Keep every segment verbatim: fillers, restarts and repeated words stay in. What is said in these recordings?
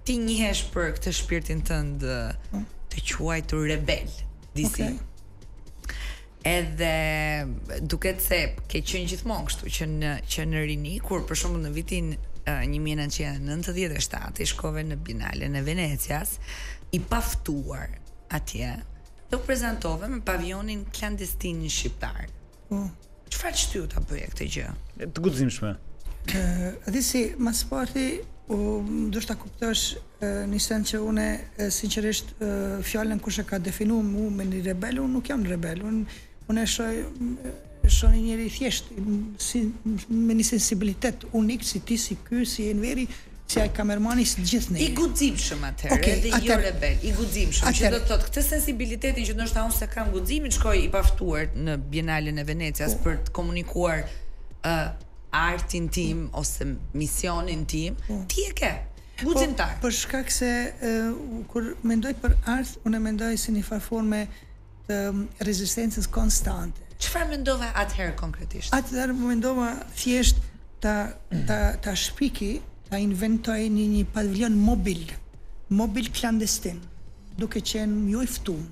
ti njihesh për këtë shpirtin tënd të quajtur rebel, disi. Okay. Edhe duket se ke qenë gjithmonë kështu që në që në rini, kur për shembull në vitin uh, nineqentos e nëntëdhjetë e shtatë i shkove në Bienalen e Venecias, i paftuar atje, do prezantove me pavionin klandestin shqiptar. Po. Çfarë shtyu ta bëje këtë gjë? Të guximshme. Ë, di si, mas parti, u ndoshta kuptosh në sen që une sinqerisht fjalën kush e ka definuar mu me një rebel, unë nuk jam rebel, unë unë e shoh shoh një njeri thjesht si me një sensibilitet unik si ti, si ky, si Enveri, si ai kamermani, si gjithë ne. I guximshëm atëherë, okay, edhe jo rebel, i guximshëm, që do të thotë këtë sensibilitetin që ndoshta unë se kam guximin, shkoj i paftuar në Bienalen e Venecias oh. për të komunikuar uh, artin tim ose misionin tim, oh. ti e ke guximtar. Po, për shkak se uh, kur mendoj për art, unë mendoj si një farë forme të rezistencës konstante. Çfarë mendova atëherë konkretisht? Atëherë mendova thjesht ta ta ta shpiki, ta inventoj një një pavilion mobil, mobil klandestin, duke qenë jo i ftuar.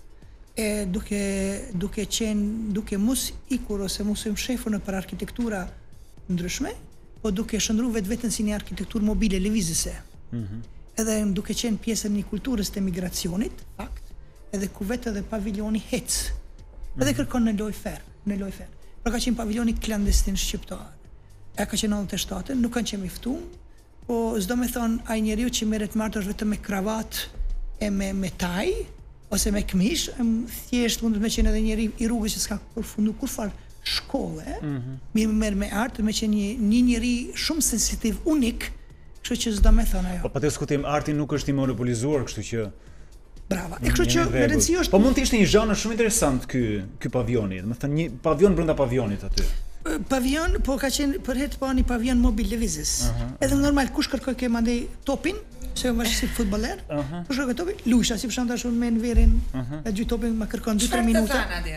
E duke duke qenë duke mos ikur ose mos u mshefur në për arkitektura ndryshme, po duke shndruar vetveten si një arkitekturë mobile lëvizëse. Mhm. Edhe duke qenë pjesë e një kulturës të migracionit, fakt, edhe ku vetë edhe paviljoni hec. Edhe mm. kërkon në loj fer, në loj fer. Pra ka qenë paviljoni klandestin shqiptar. E ka qenë nëntëdhjetë e shtatën, nuk kanë qenë miftuar, po s'do me thonë ai njeriu që merret martësh vetëm me kravat e me me taj ose me këmish, thjesht mund të më qenë edhe njeri i rrugës që s'ka përfunduar kurfar shkolle, mm -hmm. mirë merr me art, më qenë një një njeri shumë sensitiv, unik, kështu që s'do me thonë ajo. Po pa të diskutim, arti nuk është i monopolizuar, kështu që brava. E kështu që me rëndësi është. Po mund të ishte një zhanër shumë interesant ky ky pavioni, do të thënë një pavion brenda pavionit aty. Pavion, po ka qenë për herë të parë një pavion mobil lëvizës. Uh -huh. Edhe normal kush kërkoi ke mandej topin, se unë vash si futboller. Uh -huh. Kush kërkoi topin? Lusha, si për shembull tash unë me Enverin, uh -huh. e gjy topin më kërkon dy tre minuta. Çfarë atje?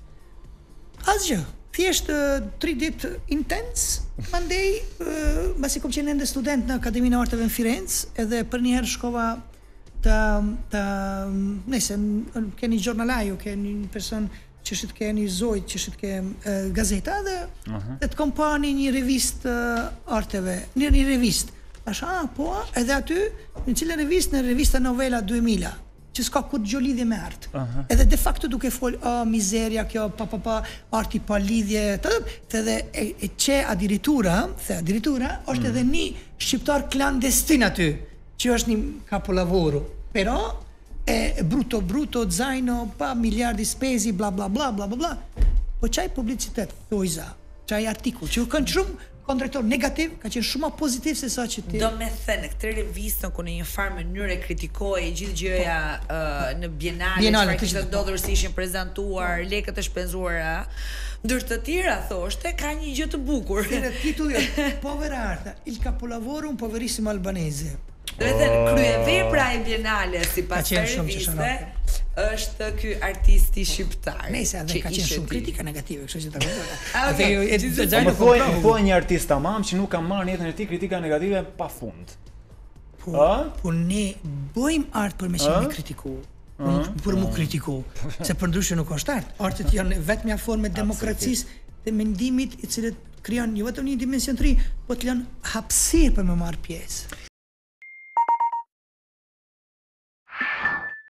Asgjë. Thjesht tri ditë intens, mandej mbasi kom qenë ende student në Akademinë e Arteve në Firenze, edhe për një herë shkova të të nëse keni jornalaju, keni një person që shit keni zojt, që shit ke uh, gazeta dhe uh -huh. të kompani një revist uh, arteve, një, një revist. Tash, ah, po, edhe aty, në cilën revist, në revista Novela dy mijë, që s'ka kur gjë lidhje me art. Uh -huh. Edhe de facto duke fol, ah, mizeria kjo, pa pa pa, arti pa lidhje, të, edhe e, e që adiritura, the adiritura, është mm. edhe një shqiptar klandestin aty, që është një capolavoro. Però e bruto bruto zaino pa miliardi spesi bla bla bla bla bla bla. Po çaj publicitet thojza, çaj artikull që kanë shumë kontraktor negativ, ka qenë shumë më pozitiv se sa që ti. Do me thënë këtë revistën ku në një farë mënyrë kritikohej gjithë gjëja uh, në bienale, bienale çfarë kishte ndodhur, si ishin prezantuar, lekët e shpenzuara, ndër të tjera thoshte ka një gjë të bukur. Edhe titulli Povera Arta, il capolavoro un poverissimo albanese. Do të thënë kryevepra e bienale sipas reviste është ky artisti shqiptar. Nëse edhe ka qenë shumë kritika negative, kështu që ta kuptoj. Atë e dizajn po thuaj, po një artist tamam që nuk ka marrë në jetën e tij kritika negative pafund. Po, po ne bëjmë art për me qenë kritikuar. Për mu kritiku, se për ndryshe nuk është art. Artet janë vetëm një formë demokracisë dhe mendimit i cilët krijon jo vetëm një dimension të ri, po të lënë hapësirë për me marrë pjesë.